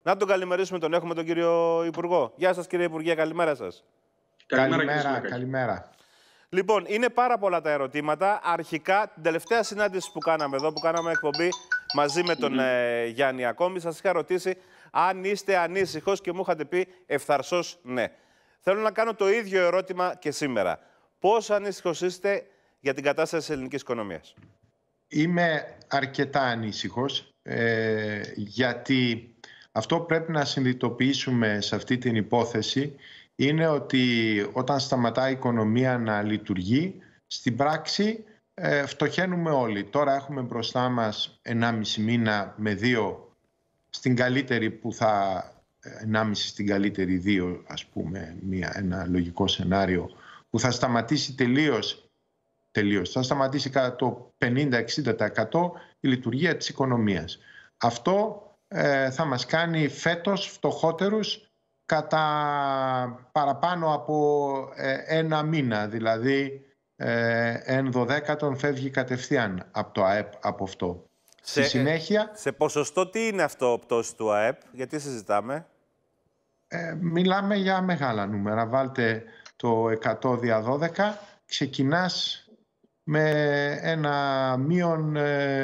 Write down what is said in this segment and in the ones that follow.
Να τον καλημερίσουμε, τον έχουμε τον κύριο Υπουργό. Γεια σας κύριε Υπουργέ, καλημέρα σας. Καλημέρα. Λοιπόν, είναι πάρα πολλά τα ερωτήματα. Αρχικά, την τελευταία συνάντηση που κάναμε εδώ, που κάναμε εκπομπή μαζί με τον Γιάννη Ακόμη, σας είχα ρωτήσει αν είστε ανήσυχος και μου είχατε πει ευθαρσώς ναι. Θέλω να κάνω το ίδιο ερώτημα και σήμερα. Πόσο ανήσυχος είστε για την κατάσταση της ελληνικής οικονομίας? Είμαι αρκετά ανήσυχος, γιατί αυτό που πρέπει να συνειδητοποιήσουμε σε αυτή την υπόθεση είναι ότι όταν σταματάει η οικονομία να λειτουργεί, στην πράξη φτωχαίνουμε όλοι. Τώρα έχουμε μπροστά μας 1,5 μήνα με 2, στην καλύτερη που θα... 1,5 στην καλύτερη 2, ας πούμε, ένα λογικό σενάριο, που θα σταματήσει τελείως. Θα σταματήσει κατά το 50-60% η λειτουργία της οικονομίας. Αυτό θα μας κάνει φέτος φτωχότερους κατά παραπάνω από 1 μήνα. Δηλαδή, 1/12 φεύγει κατευθείαν από το ΑΕΠ από αυτό. Στη συνέχεια... Σε ποσοστό τι είναι αυτό πτώση του ΑΕΠ, γιατί συζητάμε? Μιλάμε για μεγάλα νούμερα. Βάλτε το 100 δια 12, ξεκινάς με ένα μείον,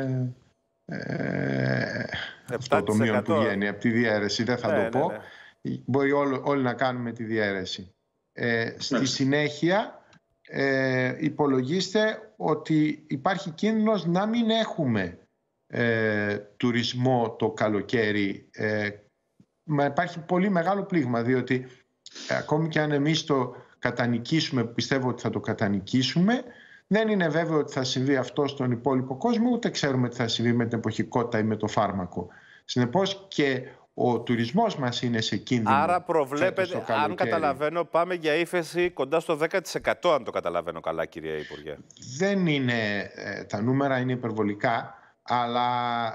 αυτό το μείον που βγαίνει από τη διαίρεση, δεν θα το πω. Μπορεί όλοι να κάνουμε τη διαίρεση. Στη συνέχεια υπολογίστε ότι υπάρχει κίνδυνος να μην έχουμε τουρισμό το καλοκαίρι. Υπάρχει πολύ μεγάλο πλήγμα, διότι ακόμη και αν εμείς το κατανικήσουμε, πιστεύω ότι θα το κατανικήσουμε, δεν είναι βέβαιο ότι θα συμβεί αυτό στον υπόλοιπο κόσμο, ούτε ξέρουμε τι θα συμβεί με την εποχικότητα ή με το φάρμακο. Συνεπώς και ο τουρισμός μας είναι σε κίνδυνο. Άρα προβλέπετε, αν καταλαβαίνω, πάμε για ύφεση κοντά στο 10%, αν το καταλαβαίνω καλά, κύριε Υπουργέ. Δεν είναι, τα νούμερα είναι υπερβολικά, αλλά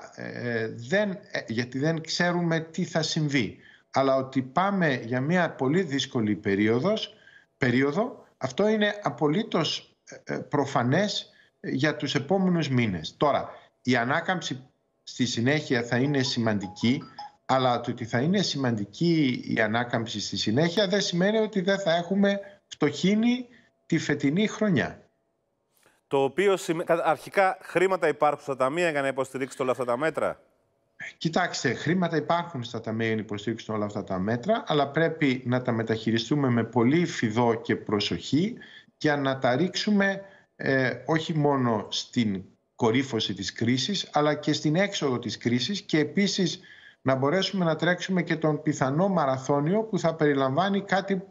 γιατί δεν ξέρουμε τι θα συμβεί. Αλλά ότι πάμε για μια πολύ δύσκολη περίοδο, αυτό είναι απολύτως προφανές για τους επόμενους μήνες. Τώρα, η ανάκαμψη στη συνέχεια θα είναι σημαντική, αλλά το ότι θα είναι σημαντική η ανάκαμψη στη συνέχεια δεν σημαίνει ότι δεν θα έχουμε φτωχύνει τη φετινή χρονιά. Το οποίο αρχικά χρήματα υπάρχουν στα ταμεία για να υποστηρίξετε όλα αυτά τα μέτρα? Κοιτάξτε, χρήματα υπάρχουν στα ταμεία για να υποστηρίξουν όλα αυτά τα μέτρα, αλλά πρέπει να τα μεταχειριστούμε με πολύ φιδό και προσοχή για να τα ρίξουμε όχι μόνο στην κορύφωση της κρίσης, αλλά και στην έξοδο της κρίσης, και επίσης να μπορέσουμε να τρέξουμε και τον πιθανό μαραθώνιο που θα περιλαμβάνει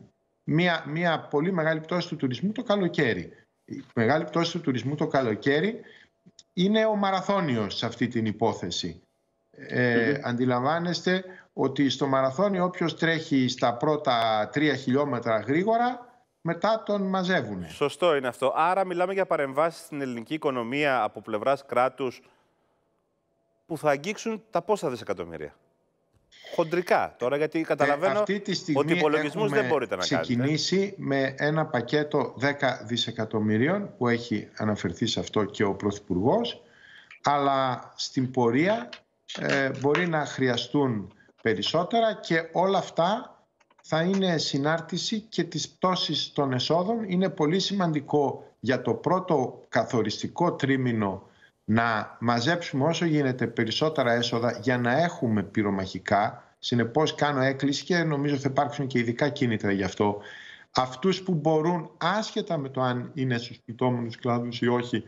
μια πολύ μεγάλη πτώση του τουρισμού το καλοκαίρι. Η μεγάλη πτώση του τουρισμού το καλοκαίρι είναι ο μαραθώνιος σε αυτή την υπόθεση. Αντιλαμβάνεστε ότι στο μαραθώνιο όποιος τρέχει στα πρώτα 3 χιλιόμετρα γρήγορα, μετά τον μαζεύουν. Σωστό είναι αυτό. Άρα μιλάμε για παρεμβάσεις στην ελληνική οικονομία από πλευράς κράτους που θα αγγίξουν τα πόσα δισεκατομμύρια? Χοντρικά τώρα, γιατί καταλαβαίνω ότι υπολογισμούς δεν μπορείτε να κάνετε. Ξεκινήσει με ένα πακέτο 10 δισεκατομμυρίων που έχει αναφερθεί σε αυτό και ο Πρωθυπουργός, αλλά στην πορεία μπορεί να χρειαστούν περισσότερα, και όλα αυτά θα είναι συνάρτηση και της πτώσης των εσόδων. Είναι πολύ σημαντικό για το πρώτο καθοριστικό τρίμηνο να μαζέψουμε όσο γίνεται περισσότερα έσοδα για να έχουμε πυρομαχικά. Συνεπώς κάνω έκκληση, και νομίζω θα υπάρξουν και ειδικά κίνητρα γι' αυτό, αυτούς που μπορούν, άσχετα με το αν είναι στους πληττόμενους κλάδους ή όχι,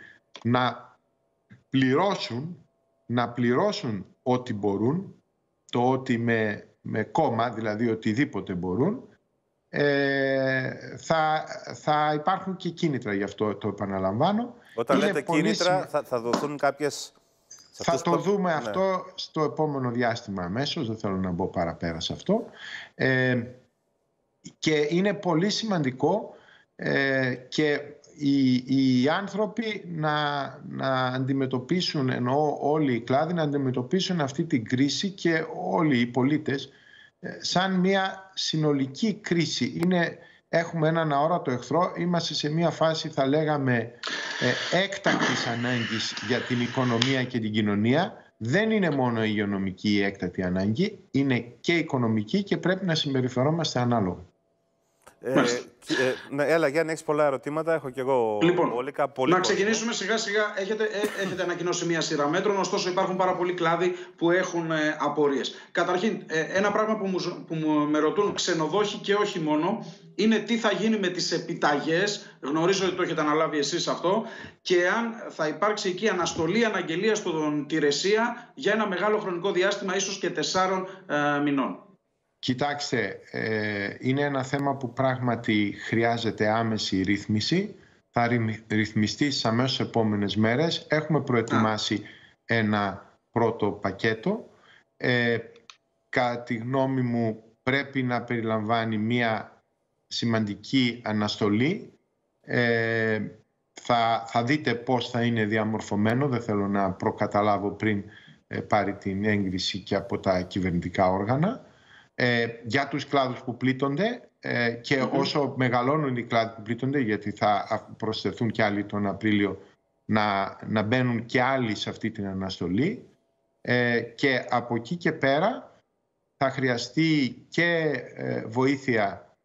να πληρώσουν ό,τι μπορούν, το ό,τι με κόμμα, δηλαδή οτιδήποτε μπορούν. Θα υπάρχουν και κίνητρα, γι' αυτό το επαναλαμβάνω. Όταν λέτε κίνητρα, θα δοθούν κάποιες... Θα το δούμε αυτό στο επόμενο διάστημα αμέσως, δεν θέλω να μπω παραπέρα σε αυτό. Και είναι πολύ σημαντικό και οι άνθρωποι να αντιμετωπίσουν, εννοώ όλοι οι κλάδοι, να αντιμετωπίσουν αυτή την κρίση, και όλοι οι πολίτες, σαν μια συνολική κρίση. Έχουμε έναν αόρατο εχθρό, είμαστε σε μια φάση, θα λέγαμε, έκτακτης ανάγκης για την οικονομία και την κοινωνία. δεν είναι μόνο υγειονομική η έκτατη ανάγκη, είναι και οικονομική και πρέπει να συμπεριφερόμαστε ανάλογα. Ναι, έλα Γιάννη, έχεις πολλά ερωτήματα, έχω και εγώ να ξεκινήσουμε σιγά σιγά. Έχετε ανακοινώσει μια σειρά μέτρων, ωστόσο υπάρχουν πάρα πολλοί κλάδοι που έχουν απορίες. Καταρχήν, ένα πράγμα που με ρωτούν ξενοδόχοι και όχι μόνο, είναι τι θα γίνει με τις επιταγές, γνωρίζω ότι το έχετε αναλάβει εσείς αυτό, και αν θα υπάρξει εκεί αναστολή αναγγελίας στον Τηρεσία για ένα μεγάλο χρονικό διάστημα, ίσως και 4 μηνών. Κοιτάξτε, είναι ένα θέμα που πράγματι χρειάζεται άμεση ρύθμιση. Θα ρυθμιστεί στις αμέσως επόμενες μέρες. Έχουμε προετοιμάσει ένα πρώτο πακέτο. Κατά τη γνώμη μου πρέπει να περιλαμβάνει μία σημαντική αναστολή. Θα δείτε πώς θα είναι διαμορφωμένο. Δεν θέλω να προκαταλάβω πριν πάρει την έγκριση και από τα κυβερνητικά όργανα. Για τους κλάδους που πλήττονται και όσο μεγαλώνουν οι κλάδοι που πλήττονται, γιατί θα προσθεθούν και άλλοι τον Απρίλιο, να μπαίνουν και άλλοι σε αυτή την αναστολή, και από εκεί και πέρα θα χρειαστεί και βοήθεια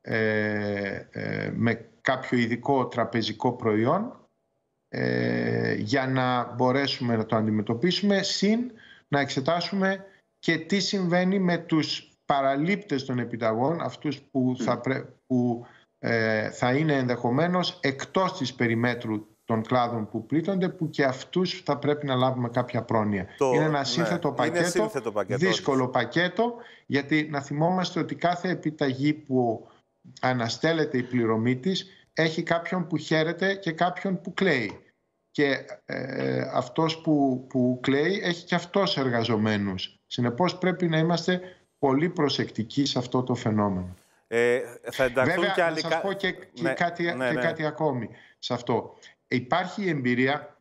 με κάποιο ειδικό τραπεζικό προϊόν για να μπορέσουμε να το αντιμετωπίσουμε, συν να εξετάσουμε και τι συμβαίνει με τους παραλήπτες των επιταγών, αυτούς που θα είναι ενδεχομένως εκτός της περιμέτρου των κλάδων που πλήττονται, που και αυτούς θα πρέπει να λάβουμε κάποια πρόνοια. Είναι ένα σύνθετο πακέτο, δύσκολο πακέτο, γιατί να θυμόμαστε ότι κάθε επιταγή που αναστέλλεται η πληρωμή της έχει κάποιον που χαίρεται και κάποιον που κλαίει. Και αυτός που κλαίει έχει και αυτός εργαζομένους. Συνεπώς πρέπει να είμαστε πολύ προσεκτικοί σε αυτό το φαινόμενο. Βέβαια, και άλλοι... να σας πω και κάτι ακόμη σε αυτό. Υπάρχει η εμπειρία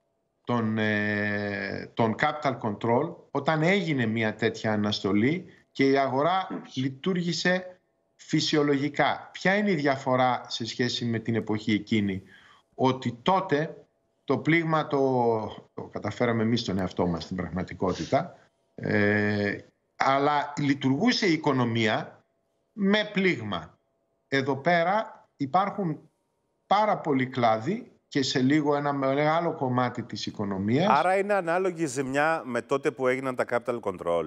των capital control όταν έγινε μια τέτοια αναστολή και η αγορά λειτουργήσε φυσιολογικά. Ποια είναι η διαφορά σε σχέση με την εποχή εκείνη? Ότι τότε το πλήγμα το καταφέραμε εμείς τον εαυτό μας στην πραγματικότητα, αλλά λειτουργούσε η οικονομία με πλήγμα. Εδώ πέρα υπάρχουν πάρα πολλοί κλάδοι και σε λίγο ένα μεγάλο κομμάτι της οικονομίας. Άρα είναι ανάλογη η ζημιά με τότε που έγιναν τα capital control?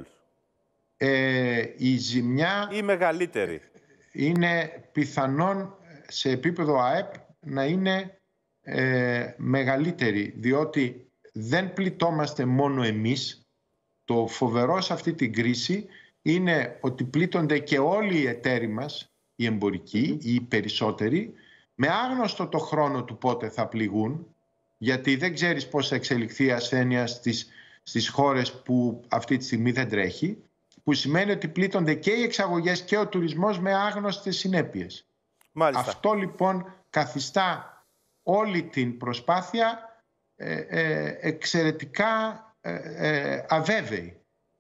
Η ζημιά... ή μεγαλύτερη? Είναι πιθανόν σε επίπεδο ΑΕΠ να είναι μεγαλύτερη, διότι δεν πληττόμαστε μόνο εμείς. Το φοβερό σε αυτή την κρίση είναι ότι πλήττονται και όλοι οι εταίροι μας, οι εμπορικοί ή οι περισσότεροι, με άγνωστο το χρόνο του πότε θα πληγούν, γιατί δεν ξέρεις πώς θα εξελιχθεί η ασθένεια στις χώρες που αυτή τη στιγμή δεν τρέχει, που σημαίνει ότι πλήττονται και οι εξαγωγές και ο τουρισμός με άγνωστες συνέπειες. Μάλιστα. Αυτό λοιπόν καθιστά όλη την προσπάθεια εξαιρετικά αβέβαιη.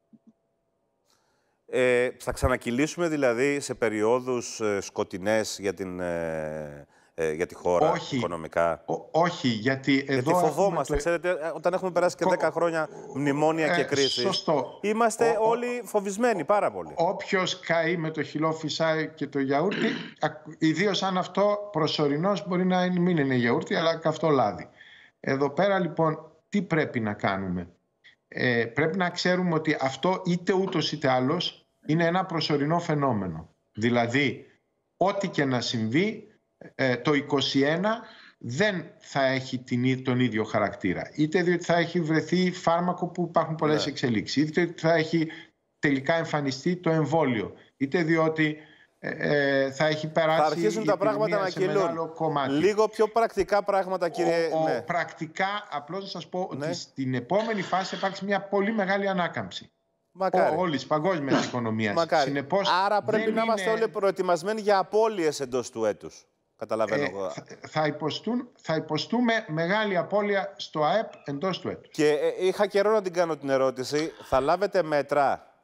Θα ξανακυλήσουμε δηλαδή σε περιόδους σκοτεινές για τη χώρα, οικονομικά? Όχι, γιατί εδώ... Γιατί φοβόμαστε, ξέρετε, όταν έχουμε περάσει και 10 χρόνια μνημόνια και κρίσεις. Σωστό. Είμαστε όλοι φοβισμένοι πάρα πολύ. Όποιος καεί με το χυλό φυσάει και το γιαούρτι, ιδίως αν αυτό προσωρινώς μπορεί να μην είναι γιαούρτι, αλλά καυτό λάδι. Εδώ πέρα λοιπόν τι πρέπει να κάνουμε? Πρέπει να ξέρουμε ότι αυτό είτε ούτως είτε άλλως είναι ένα προσωρινό φαινόμενο. Δηλαδή, ό,τι και να συμβεί, το 2021 δεν θα έχει τον ίδιο χαρακτήρα. Είτε διότι θα έχει βρεθεί φάρμακο που υπάρχουν πολλές εξελίξεις, είτε διότι θα έχει τελικά εμφανιστεί το εμβόλιο, είτε διότι θα έχει περάσει... Θα αρχίσουν τα πράγματα να κυλούν. Λίγο πιο πρακτικά πράγματα, κύριε... Πρακτικά, απλώς να σας πω ότι στην επόμενη φάση θα υπάρξει μια πολύ μεγάλη ανάκαμψη. Όλης της παγκόσμιας οικονομίας. Συνεπώς, άρα πρέπει να είμαστε όλοι προετοιμασμένοι για απώλειες εντός του έτους. Καταλαβαίνω εγώ. Θα υποστούμε μεγάλη απώλεια στο ΑΕΠ εντός του έτους. Και είχα καιρό να την κάνω την ερώτηση. Θα λάβετε μέτρα?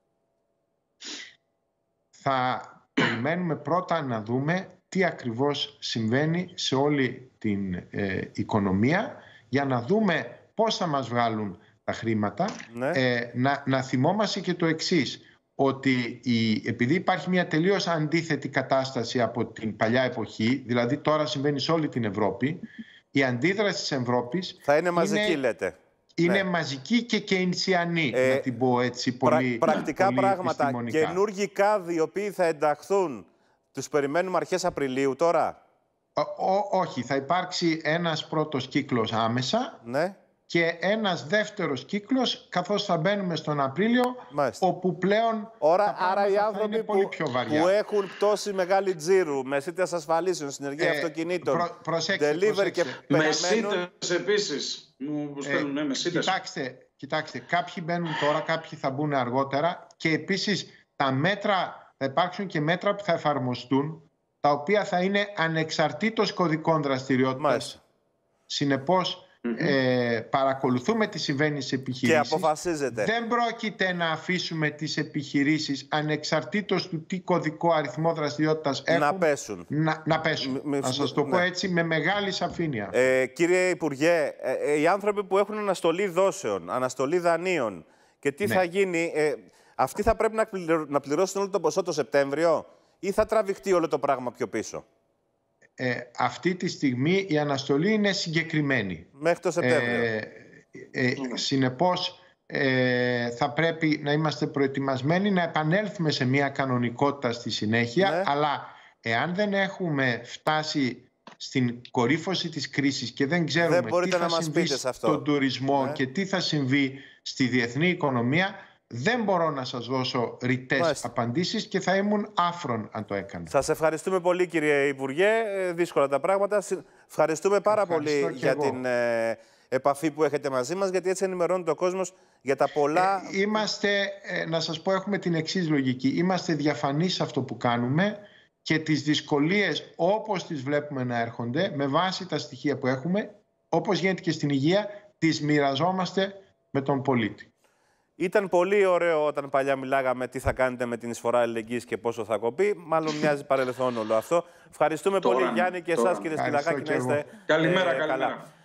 Θα περιμένουμε πρώτα να δούμε τι ακριβώς συμβαίνει σε όλη την οικονομία, για να δούμε πώς θα μας βγάλουν τα χρήματα, Ναι. να θυμόμαστε και το εξής, ότι επειδή υπάρχει μια τελείως αντίθετη κατάσταση από την παλιά εποχή, δηλαδή τώρα συμβαίνει σε όλη την Ευρώπη, η αντίδραση της Ευρώπης θα είναι μαζική, λέτε. Είναι μαζική και κεινσιανή, να την πω έτσι πολύ πρακτικά πολύ πράγματα, επιστημονικά. καινούργιοι κάδοι οι οποίοι θα ενταχθούν, τους περιμένουμε αρχές Απριλίου τώρα? Όχι, θα υπάρξει ένας πρώτος κύκλος άμεσα, ναι, και ένας δεύτερος κύκλος καθώς θα μπαίνουμε στον Απρίλιο, μάλιστα, όπου πλέον άρα οι άνθρωποι πολύ πιο βαριά. που έχουν πτώση μεγάλη τζίρου, μεσίτες ασφαλίσεων, συνεργεία αυτοκινήτων, delivery και μεσίτες επίσης, μου στέλνουν μεσίτες. Κοιτάξτε, κάποιοι μπαίνουν τώρα, κάποιοι θα μπουν αργότερα, και επίσης θα υπάρξουν και μέτρα που θα εφαρμοστούν, τα οποία θα είναι ανεξαρτήτως κωδικών δραστηριότητας. Συνεπώς, παρακολουθούμε τι συμβαίνει στις επιχειρήσεις. Και αποφασίζεται. Δεν πρόκειται να αφήσουμε τις επιχειρήσεις, ανεξαρτήτως του τι κωδικό αριθμό δραστηριότητας έχουν, να πέσουν. Να πέσουν. Να σας το πω έτσι με μεγάλη σαφήνεια. Κύριε Υπουργέ, οι άνθρωποι που έχουν αναστολή δόσεων, αναστολή δανείων, και τι θα γίνει, αυτοί θα πρέπει να πληρώσουν όλο το ποσό το Σεπτέμβριο, ή θα τραβηχτεί όλο το πράγμα πιο πίσω? Αυτή τη στιγμή η αναστολή είναι συγκεκριμένη. Μέχρι το Σεπτέμβριο. Συνεπώς θα πρέπει να είμαστε προετοιμασμένοι να επανέλθουμε σε μια κανονικότητα στη συνέχεια, ναι, αλλά εάν δεν έχουμε φτάσει στην κορύφωση της κρίσης και δεν ξέρουμε τι θα συμβεί στον τουρισμό, ναι, και τι θα συμβεί στη διεθνή οικονομία, δεν μπορώ να σας δώσω ρητές απαντήσεις και θα ήμουν άφρον αν το έκανα. Σας ευχαριστούμε πολύ, κύριε Υπουργέ. Δύσκολα τα πράγματα. Ευχαριστούμε πάρα πολύ για την επαφή που έχετε μαζί μας, γιατί έτσι ενημερώνει ο κόσμος για τα πολλά... να σας πω, έχουμε την εξής λογική. Είμαστε διαφανείς σε αυτό που κάνουμε και τις δυσκολίες όπως τις βλέπουμε να έρχονται, με βάση τα στοιχεία που έχουμε, όπως γίνεται και στην υγεία, τις μοιραζόμαστε με τον πολίτη. Ήταν πολύ ωραίο όταν παλιά μιλάγαμε τι θα κάνετε με την εισφορά αλληλεγγύης και πόσο θα κοπεί. Μάλλον μοιάζει παρελθόν όλο αυτό. Ευχαριστούμε πολύ, Γιάννη, και εσάς, κύριε Σκυλακάκη, να είστε καλημέρα.